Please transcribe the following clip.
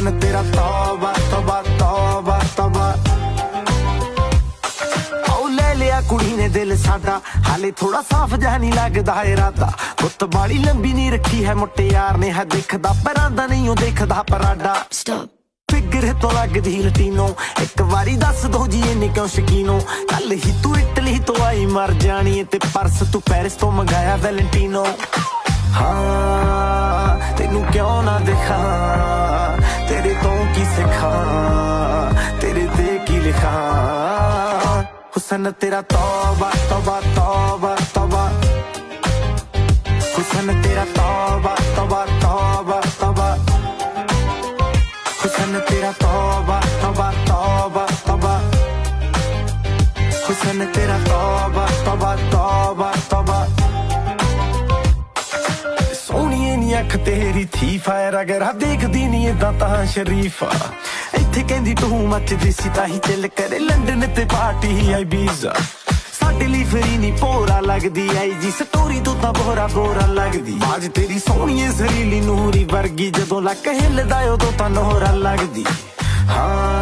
हुसन तेरा तौबा तौबा तौबा तौबा। औ ले लिया कुड़ी ने दिल साडा, हाले थोड़ा साफ जा नहीं लगदा इरादा। गुत्त बाड़ी लंबी नहीं रखी है मुट्टे यार ने, है दिखदा परांदा नहीं देखदा पराडा। फिगर तो लगदी लटीनो, एक बारी दस दो जी इन्नी क्यों शकीनो। कल ही तू इटली तो आई मर जानी, ते परस तू पेरिस तो मंगाया वैलेंटीनो। हाँ तेनू क्यों ना दिखा, तेरे तो की सिखा, तेरे ते की लिखा। हुसन तेरा तौबा तौबा तौबा तौबा, हुसन तेरा तौबा तौबा तौबा तौबा, हुसन तेरा तौबा तौबा तौबा तौबा, हुसन तेरा तौबा तौबा तौबा तौबा। सोहणीए नी अख तेरी थी फायर, अगर देखदी नी इदां तां शरीफा। इत्थे कहंदी तू मचदी सी ताही चिल करे, लंडन ते पार्टी ही आई बीजा। साडे लई फ्री नी भोरा लगदी आई जी, स्टोरी तू तां बोरा बोरा लगदी। आज तेरी सोहणीए जरीली नूरी वर्गी, जदों लक हिलदा उदों तां नोहरा लगदी। हाँ